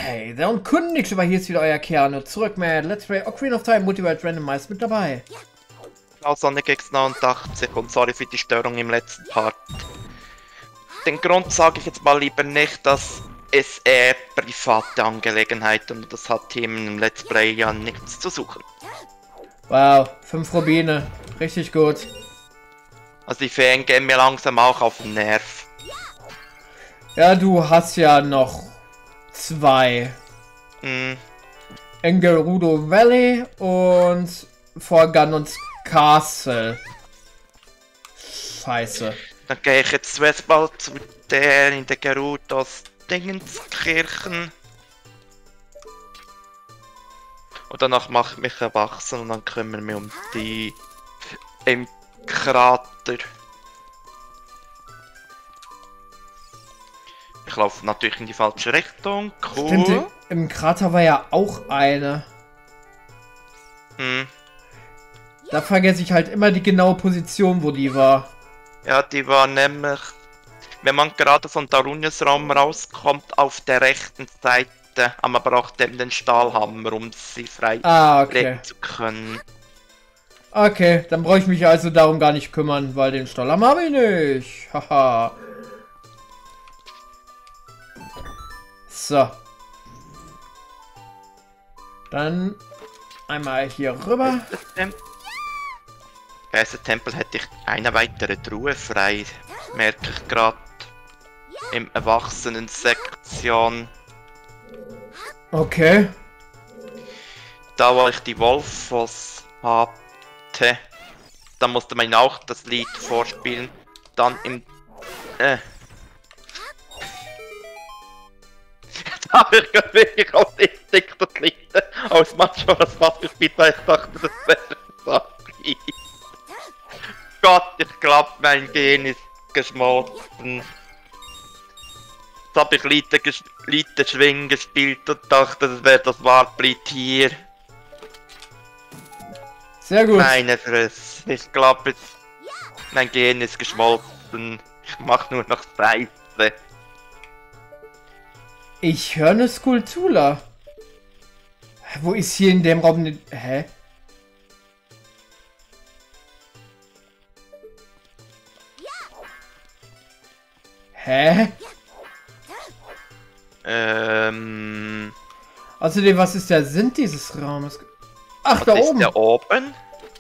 Hey, da und Kunden nix, aber hier ist wieder euer Kern. Zurück mit Let's Play Ocarina of Time Multiverse Randomized mit dabei. Sonic X89 und sorry für die Störung im letzten Part. Den Grund sage ich jetzt mal lieber nicht, dass es private Angelegenheit und das hat hier im Let's Play ja nichts zu suchen. Wow, 5 Rubine. Richtig gut. Also die Ferien gehen mir langsam auch auf den Nerv. Ja, du hast ja noch 2. In Gerudo Valley und Forganons Castle. Scheiße. Dann gehe ich jetzt zuerst mal zu der in der Gerudos Dingenskirchen. Und danach mache ich mich erwachsen und dann kümmere ich mich um die im Krater. Ich laufe natürlich in die falsche Richtung. Cool. Stimmt, im Krater war ja auch eine. Da vergesse ich halt immer die genaue Position, wo die war. Ja, die war nämlich, wenn man gerade von Darunias Raum rauskommt, auf der rechten Seite. Aber man braucht eben den Stahlhammer, um sie frei legen zu können. Okay, dann brauche ich mich also darum gar nicht kümmern, weil den Stahlhammer habe ich nicht. Haha. So. Dann einmal hier rüber. Geistertempel hätte ich eine weitere Truhe frei, merke ich gerade im Erwachsenen-Sektion. Okay. Da wo ich die Wolfos hatte, da musste man auch das Lied vorspielen. Dann im Da habe ich gerade wirklich auf Instinkt das Lied aus Majora's Mask gespielt, weil ich dachte, das wäre so. Gott, ich glaube, mein Gen ist geschmolzen. Jetzt habe ich Lieder Schwingen gespielt und dachte, das wäre das Warblied hier. Sehr gut. Meine Fresse. Ich glaube, jetzt mein Gen ist geschmolzen. Ich mache nur noch Scheiße. Ich höre eine Skulptura. Wo ist hier in dem Raum ne... Hä? Hä? Außerdem, was ist der Sinn dieses Raumes? Ach, was da ist oben. Da oben?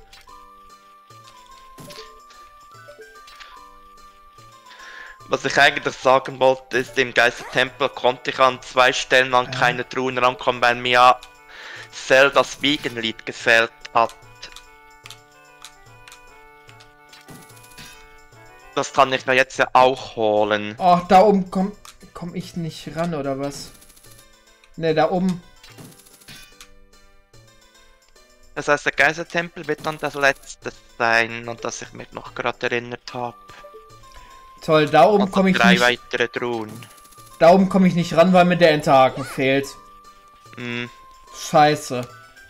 Was ich eigentlich sagen wollte, ist, im Geistertempel konnte ich an 2 Stellen an keine Truhen rankommen, weil mir Zeldas Wiegenlied gefällt hat. Das kann ich mir jetzt ja auch holen. Ach, da oben komm ich nicht ran, oder was? Ne, da oben. Das heißt, der Geistertempel wird dann das letzte sein, und dass ich mich noch gerade erinnert habe. Toll, da oben komme ich 3 nicht. weitere Truhen. Da oben komme ich nicht ran, weil mir der Enterhaken fehlt. Also Scheiße.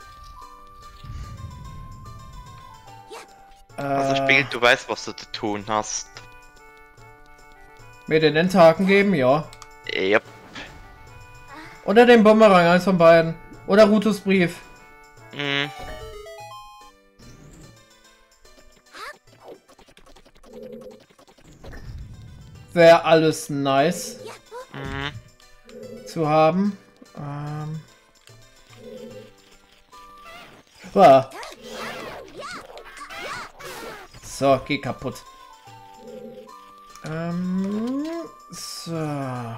Spiel, du weißt, was du zu tun hast. Mir den Enterhaken geben, ja. Yep. Oder den Bumerang, eins von beiden. Oder Rutos Brief. Wäre alles nice zu haben. So, geh kaputt. So.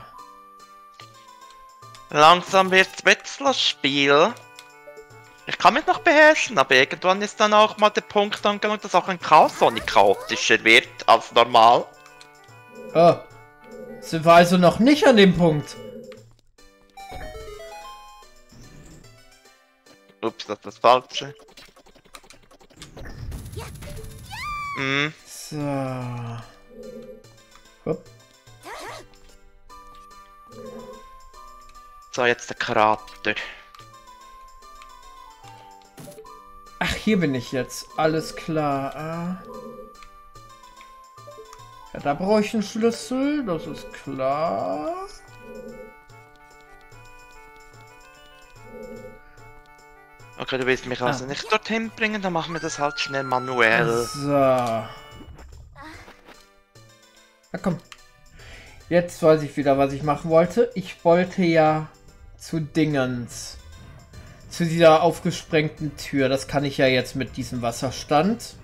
Langsam wird's Wetzlers Spiel. Ich kann mich noch beherrschen, aber irgendwann ist dann auch mal der Punkt angelangt, dass auch ein Chaos Sonic chaotischer wird als normal. Oh. Sind wir also noch nicht an dem Punkt? Ups, das ist das Falsche. So. Hopp. So, jetzt der Krater. Ach, hier bin ich jetzt. Alles klar. Ja, da brauche ich einen Schlüssel, das ist klar. Okay, du willst mich also nicht dorthin bringen, dann machen wir das halt schnell manuell. So. Na komm. Jetzt weiß ich wieder, was ich machen wollte. Ich wollte ja zu Dingens. Zu dieser aufgesprengten Tür. Das kann ich ja jetzt mit diesem Wasserstand.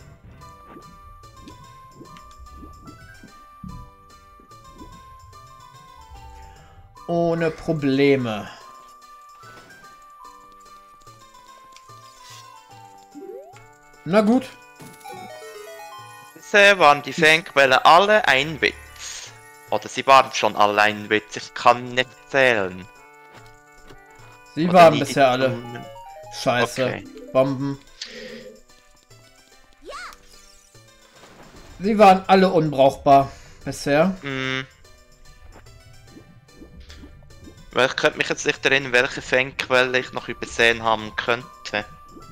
Ohne Probleme. Na gut. Bisher waren die Fanquellen alle ein Witz. Oder sie waren schon alle ein Witz, ich kann nicht zählen. Sie Oder waren nie bisher die alle. Blumen. Scheiße. Okay. Bomben. Sie waren alle unbrauchbar. Bisher. Weil ich könnte mich jetzt nicht erinnern, welche Fanquelle ich noch übersehen haben könnte.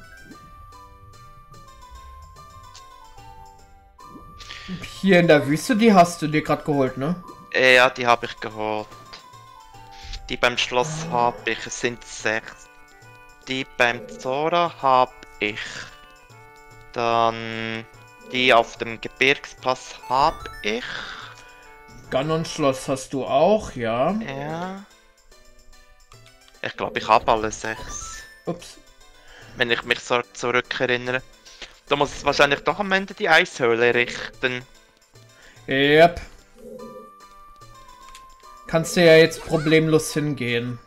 Hier in der Wüste, die hast du dir gerade geholt, ne? Ja, die habe ich geholt. Die beim Schloss habe ich, es sind 6. Die beim Zora habe ich. Dann die auf dem Gebirgspass habe ich. Ganon-Schloss hast du auch, ja. Ja. Ich glaube, ich habe alle 6. Ups. Wenn ich mich so zurückerinnere. Da muss es wahrscheinlich doch am Ende die Eishöhle richten. Yep. Kannst du ja jetzt problemlos hingehen.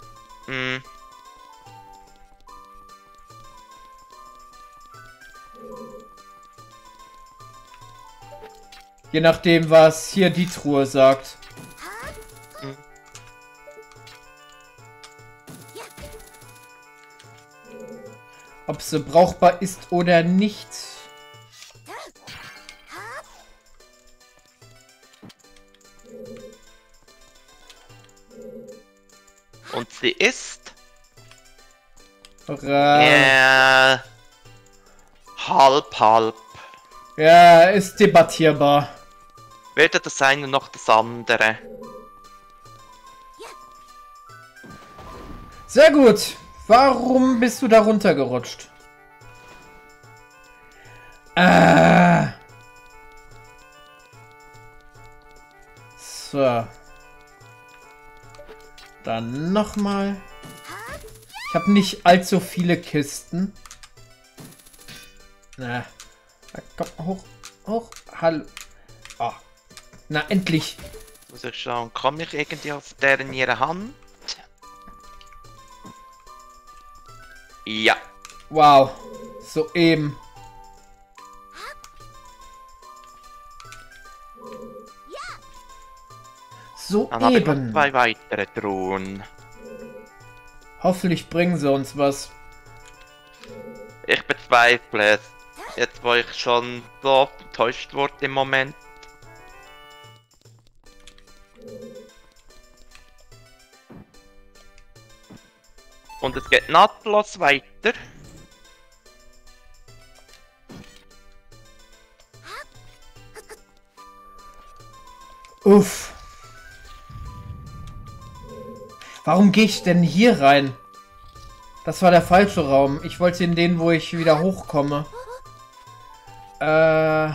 Je nachdem, was hier die Truhe sagt. Ob sie brauchbar ist oder nicht. Und sie ist... halb. Ja, ist debattierbar. Weder das eine noch das andere. Sehr gut. Warum bist du da runtergerutscht? So. Dann nochmal. Ich habe nicht allzu viele Kisten. Na. Komm, hoch. Hoch. Hallo. Oh. Na, endlich. Muss ich schauen, komme ich irgendwie auf deren ihre Hand? Ja. Wow. Soeben. Dann habe ich noch Soeben. 2 weitere Truhen. Hoffentlich bringen sie uns was. Ich bezweifle es. Jetzt wo ich schon so enttäuscht wurde im Moment. Und es geht nahtlos weiter. Uff. Warum gehe ich denn hier rein? Das war der falsche Raum. Ich wollte in den, wo ich wieder hochkomme. Ja,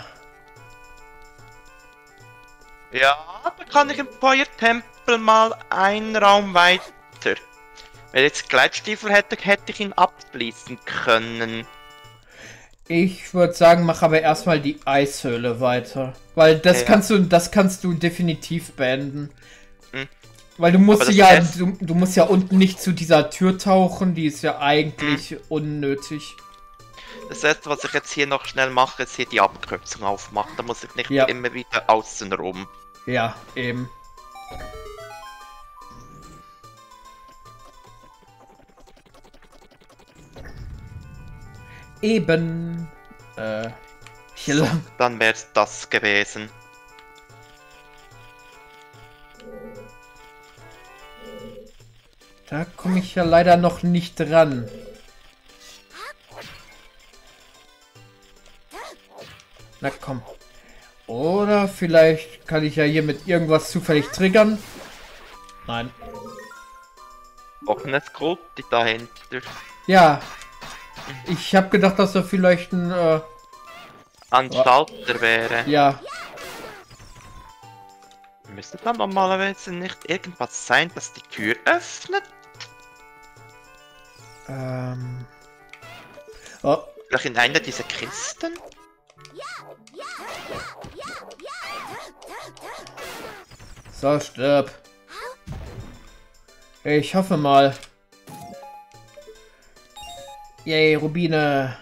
da kann ich im Feuertempel mal einen Raum weiter. Wenn ich jetzt Gleitstiefel hätte, hätte ich ihn abschließen können. Ich würde sagen, mach aber erstmal die Eishöhle weiter. Weil das kannst du definitiv beenden. Weil du musst ja, du musst ja unten nicht zu dieser Tür tauchen, die ist ja eigentlich unnötig. Das erste, was ich jetzt hier noch schnell mache, ist hier die Abkürzung aufmachen. Da muss ich nicht immer wieder außen rum. Ja, eben. Eben. Hier So, lang. dann wäre es das gewesen. Da komme ich ja leider noch nicht dran. Na komm. Oder vielleicht kann ich ja hier mit irgendwas zufällig triggern. Nein. Offenes Grund, die dahinter. Ja. Ich habe gedacht, dass er vielleicht ein Schalter wäre. Ja. Müsste da normalerweise nicht irgendwas sein, das die Tür öffnet? Oh. Vielleicht in einer dieser Kisten? So, stirb. Ich hoffe mal. Yay, Rubine.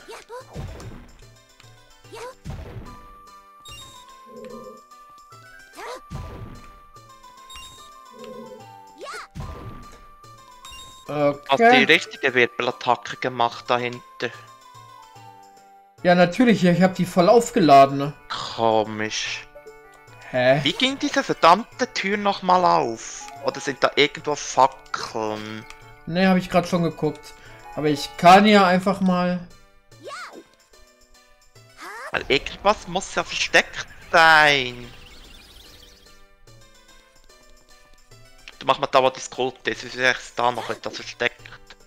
Okay. Hast du die richtige Wirbelattacke gemacht dahinter? Ja, natürlich, ich habe die voll aufgeladen. Komisch. Hä? Wie ging diese verdammte Tür nochmal auf? Oder sind da irgendwo Fackeln? Ne, habe ich gerade schon geguckt. Aber ich kann ja einfach mal... Weil irgendwas muss ja versteckt sein. Du mach mal da, wo das Kult ist. Ist erst da noch etwas versteckt.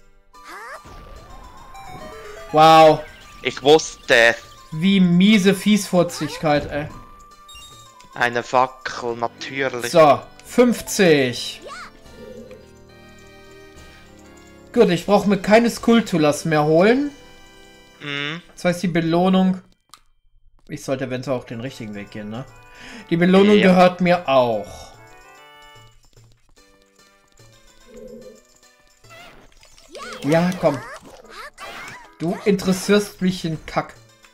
Wow. Ich wusste es. Wie miese Fiesfurzigkeit, ey. Eine Fackel, natürlich. So, 50. Gut, ich brauche mir keine Skulptulas mehr holen. Das heißt, die Belohnung... Ich sollte eventuell auch den richtigen Weg gehen, ne? Die Belohnung gehört mir auch. Ja, komm. Du interessierst mich in Kack.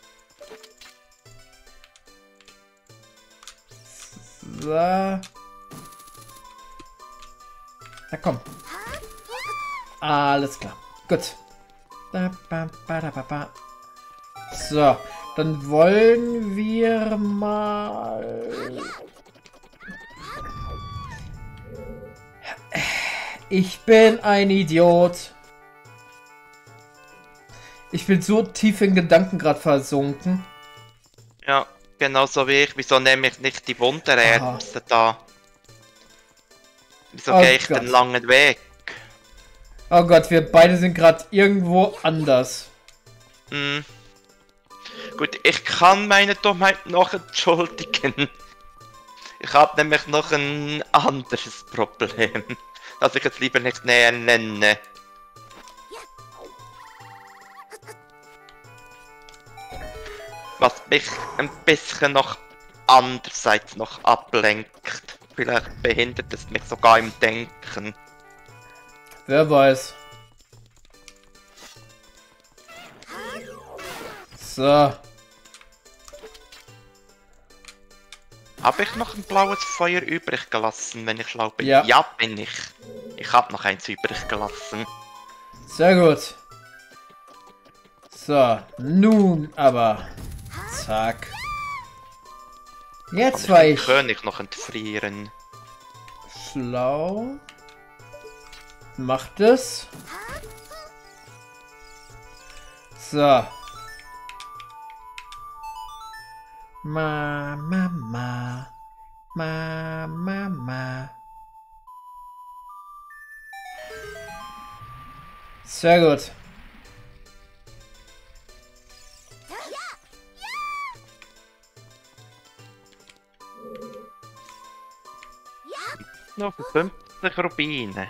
So. Na komm. Alles klar. Gut. So, dann wollen wir mal... Ich bin ein Idiot. Ich bin so tief in Gedanken gerade versunken. Ja, genauso wie ich. Wieso nehme ich nicht die Wundererbse da? Wieso gehe ich den langen Weg? Oh Gott, wir beide sind gerade irgendwo anders. Gut, ich kann meine Dummheit noch entschuldigen. Ich habe nämlich noch ein anderes Problem, das ich jetzt lieber nicht näher nenne. Was mich ein bisschen noch andererseits noch ablenkt. Vielleicht behindert es mich sogar im Denken. Wer weiß. So. Habe ich noch ein blaues Feuer übrig gelassen, wenn ich schlau bin? Ja, ja bin ich. Ich habe noch eins übrig gelassen. Sehr gut. So, nun aber. Zack. Jetzt war ich König noch entfrieren. schlau. Macht es. So. Mama. Sehr gut. Noch 50 Rubine.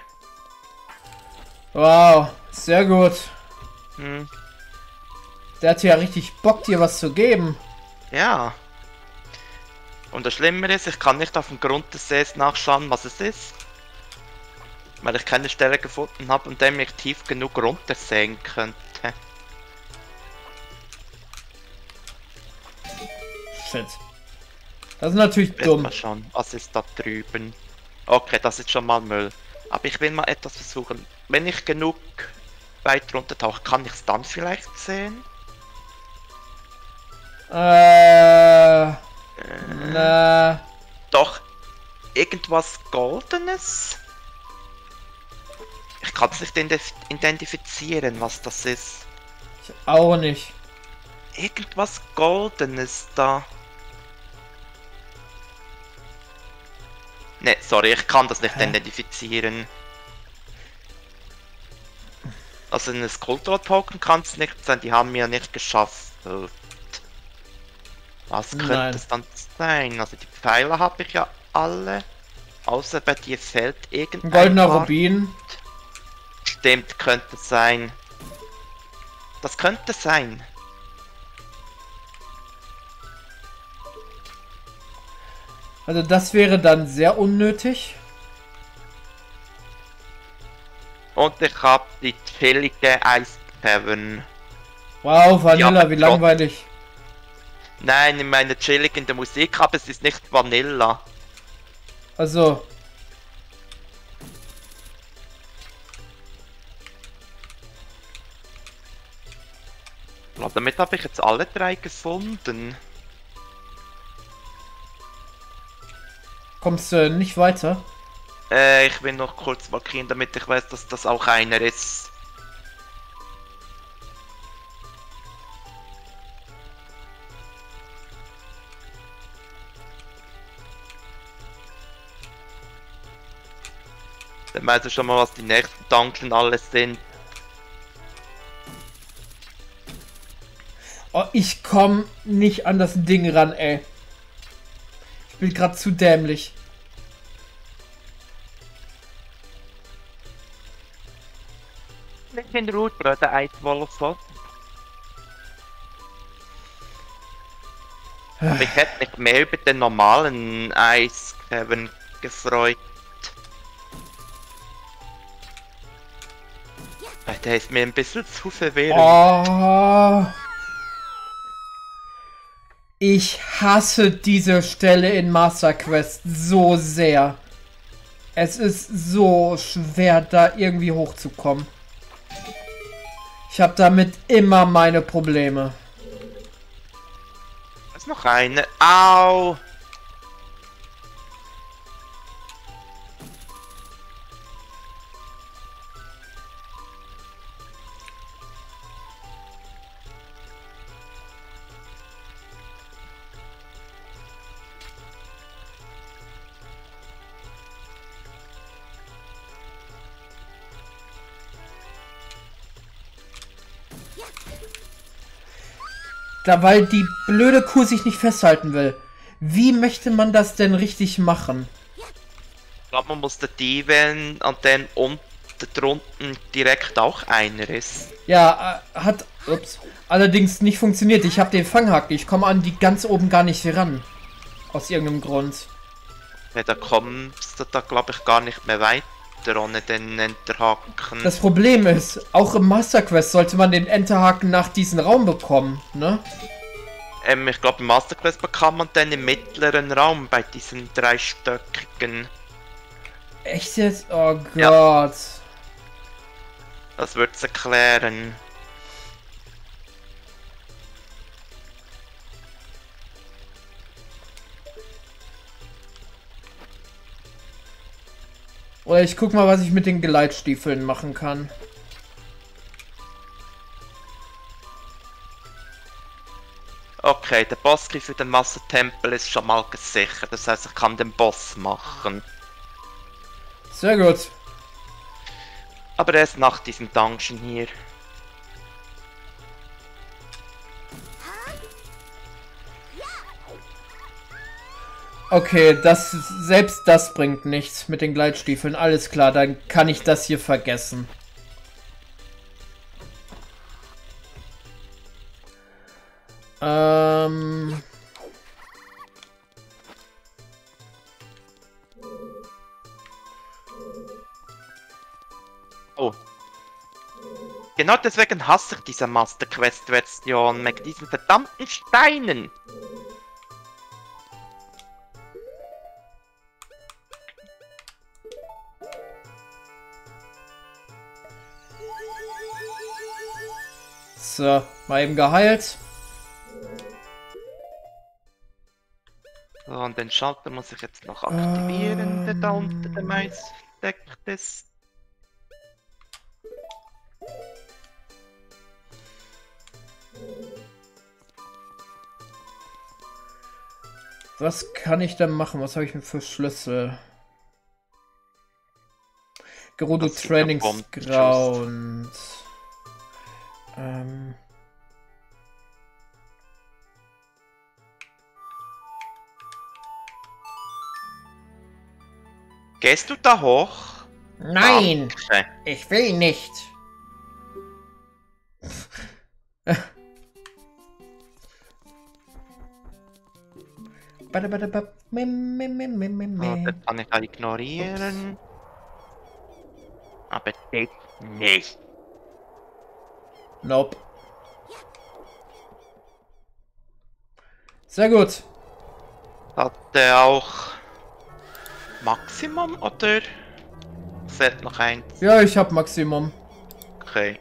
Wow, sehr gut. Hm. Der hat ja richtig Bock, dir was zu geben. Ja. Und das Schlimme ist, ich kann nicht auf dem Grund des Sees nachschauen, was es ist. Weil ich keine Stelle gefunden habe, und dem ich tief genug runtersehen könnte. Shit. Das ist natürlich dumm. Mal schauen, was ist da drüben. Okay, das ist schon mal Müll. Aber ich will mal etwas versuchen. Wenn ich genug weit runter tauche, kann ich es dann vielleicht sehen? Na. Doch, irgendwas Goldenes? Ich kann es nicht identifizieren, was das ist. Ich auch nicht. Irgendwas Goldenes da. Ne, sorry, ich kann das nicht identifizieren. Also ein Skulptor-Token kann es nicht sein, die haben mir nicht geschafft. Was könnte es dann sein? Also die Pfeile habe ich ja alle. Außer bei dir fällt irgendein goldener Rubin. Stimmt, könnte sein. Das könnte sein. Also das wäre dann sehr unnötig. Und ich habe die chillige Ice Cavern. Wow, Vanilla, wie langweilig. Nein, ich meine chillig in der Musik, aber es ist nicht Vanilla. Also. Damit habe ich jetzt alle 3 gefunden. Kommst du nicht weiter? Ich will noch kurz markieren, damit ich weiß, dass das auch einer ist. Dann weißt du schon mal, was die nächsten Dungeon alles sind. Oh, ich komm nicht an das Ding ran, ey. Ich bin gerade zu dämlich. Nicht in Ruhe, Bruder, Eiswolf. Aber ich hätte mich mehr über den normalen Ice Cavern gefreut. Der ist mir ein bisschen zu verwirrend. Oh. Ich hasse diese Stelle in Master Quest so sehr. Es ist so schwer, da irgendwie hochzukommen. Ich habe damit immer meine Probleme. Da ist noch eine. Au! Da, weil die blöde Kuh sich nicht festhalten will. Wie möchte man das denn richtig machen? Ich glaube, man muss die wählen, an den unten drunten direkt auch einer ist. Ja, hat allerdings nicht funktioniert. Ich habe den Fanghaken. Ich komme an die ganz oben gar nicht ran. Aus irgendeinem Grund. Ja, da kommst du da, glaube ich, gar nicht mehr weiter ohne den Enterhaken. Das Problem ist, auch im Master Quest sollte man den Enterhaken nach diesem Raum bekommen, ne? Ich glaube, im Master Quest bekam man den im mittleren Raum bei diesen 3-stöckigen. Echt jetzt? Oh Gott. Ja. Das wird's erklären. Oder ich guck mal, was ich mit den Gleitstiefeln machen kann. Okay, der Bosskey für den Massentempel ist schon mal gesichert. Das heißt, ich kann den Boss machen. Sehr gut. Aber erst nach diesem Dungeon hier. Okay, selbst das bringt nichts mit den Gleitstiefeln. Alles klar, dann kann ich das hier vergessen. Oh. Genau deswegen hasse ich diese Master Quest Version mit diesen verdammten Steinen. So, mal eben geheilt. So, und den Schalter muss ich jetzt noch aktivieren, der da unter dem Eis steckt ist. Was kann ich denn machen? Was habe ich mir für Schlüssel? Gerudo Trainingsground. Gehst du da hoch? Nein! Danke. Ich will nicht! Das kann ich auch ignorieren. Aber das nicht. Nope. Sehr gut. Hat der auch Maximum oder fehlt noch eins? Ja, ich hab Maximum. Okay.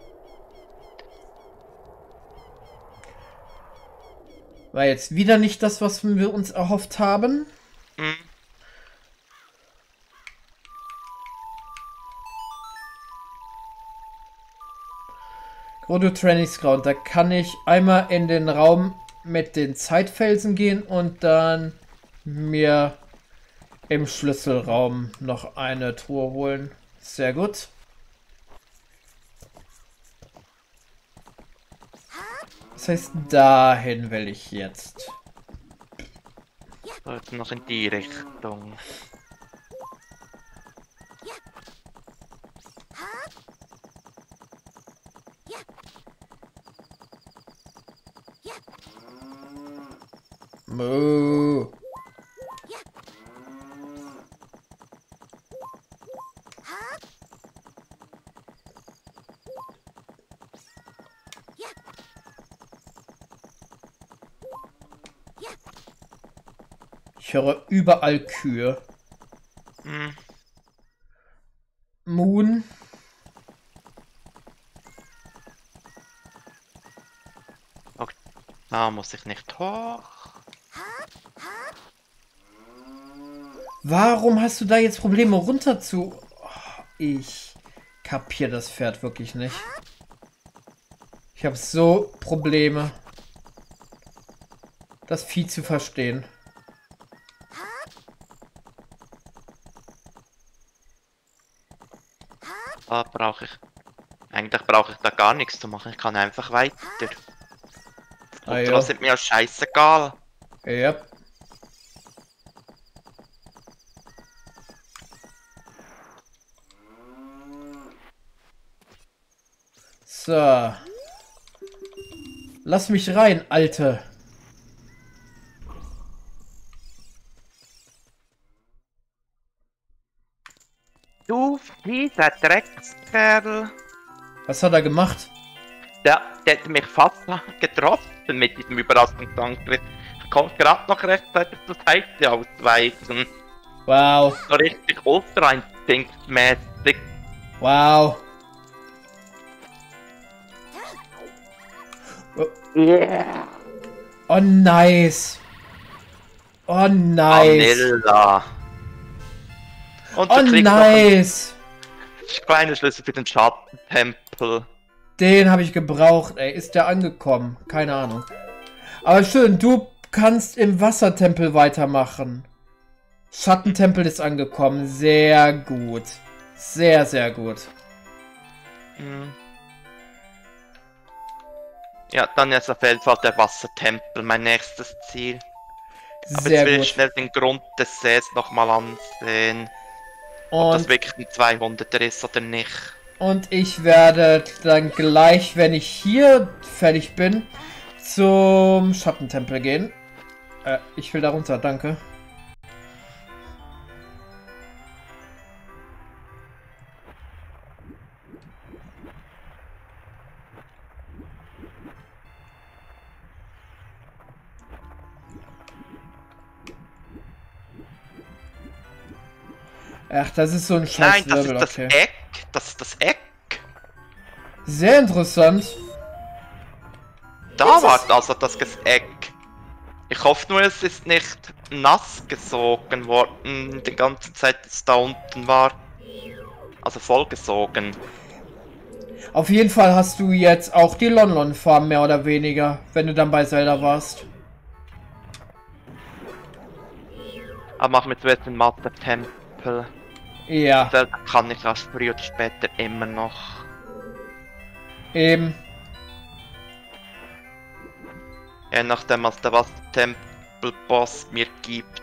War jetzt wieder nicht das, was wir uns erhofft haben. Hm. Grodo Trainings Ground, da kann ich einmal in den Raum mit den Zeitfelsen gehen und dann mir im Schlüsselraum noch eine Truhe holen. Sehr gut. Das heißt, dahin will ich jetzt. So, jetzt noch in die Richtung. Moo. Ich höre überall Kühe. Hm. Moon. Okay. Da muss ich nicht hoch. Warum hast du da jetzt Probleme runter zu... Oh, ich kapiere das Pferd wirklich nicht. Ich habe so Probleme, das Vieh zu verstehen. Da brauche ich... Eigentlich brauche ich da gar nichts zu machen. Ich kann einfach weiter. Ah, Und ja. das ist mir scheißegal. Ja. So. Lass mich rein, Alte. Du, dieser Dreckskerl. Was hat er gemacht? Der hat mich fast getroffen mit diesem Überraschungsangriff. Ich konnte gerade noch rechtzeitig zur Seite ausweichen. Wow. So richtig ultra instinktmäßig. Wow. Yeah. Oh, nice. Oh, nice. Vanilla. Und Oh, du kriegst nice. noch einen kleinen Schlüssel für den Schattentempel. Den habe ich gebraucht, ey. Ist der angekommen? Keine Ahnung. Aber schön, du kannst im Wassertempel weitermachen. Schattentempel ist angekommen. Sehr gut. Sehr, sehr gut. Hm. Ja, dann ist auf jeden Fall der Wassertempel mein nächstes Ziel. Aber Sehr jetzt will gut. ich schnell den Grund des Sees nochmal ansehen. Ob das Und, wirklich ein 200er ist oder nicht. und ich werde dann gleich, wenn ich hier fertig bin, zum Schattentempel gehen. Ich will da runter, danke. Ach, das ist so ein scheiß Nein, das Level, ist das okay. Eck. Das ist das Eck. Sehr interessant. Da Was war ist- also das Eck. Ich hoffe nur, es ist nicht nass gesogen worden, die ganze Zeit, dass es da unten war. Also vollgesogen. Auf jeden Fall hast du jetzt auch die Lon-Lon-Farm mehr oder weniger, wenn du dann bei Zelda warst. Aber machen wir zuerst den Mathe-Tempel. Ja, Da kann ich auch früher oder später immer noch. eben. Je nachdem, was der Wassertempelboss mir gibt.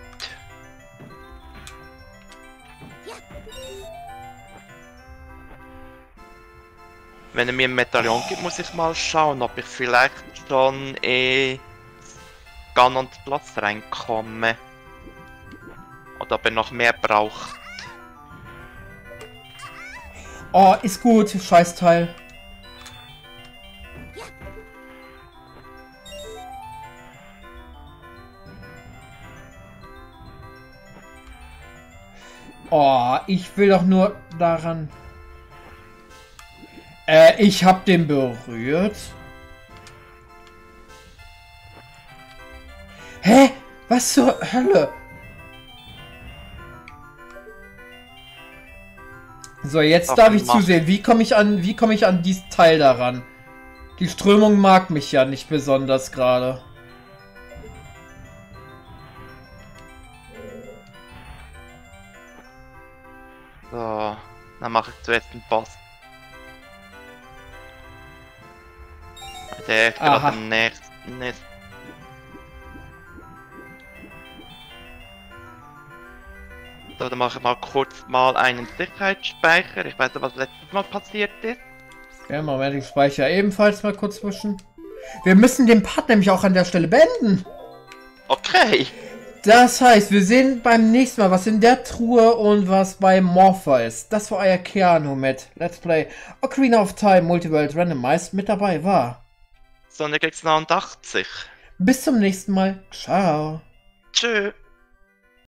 Wenn er mir ein Medaillon gibt, muss ich mal schauen, ob ich vielleicht schon Ganons Platz reinkomme. Oder ob er noch mehr braucht. Oh, ist gut, Scheißteil. Oh, ich will doch nur daran... ich hab den berührt. Hä? Was zur Hölle? So, jetzt darf ich zusehen. Wie komme ich an dieses Teil daran? Die Strömung mag mich ja nicht besonders gerade. So, dann mache ich zuerst den Boss. Der ist gerade am nächsten ist. So, dann mache ich mal kurz einen Sicherheitsspeicher. Ich weiß nicht, was letztes Mal passiert ist. Ja, Moment, ich speichere ebenfalls mal kurz zwischen. Wir müssen den Part nämlich auch an der Stelle beenden. Okay. Das heißt, wir sehen beim nächsten Mal, was in der Truhe und was bei Morpha ist. Das war euer Keanu mit Let's Play Ocarina of Time Multiworld Randomized. Mit dabei war Sonic X 89. Bis zum nächsten Mal. Ciao. Tschüss.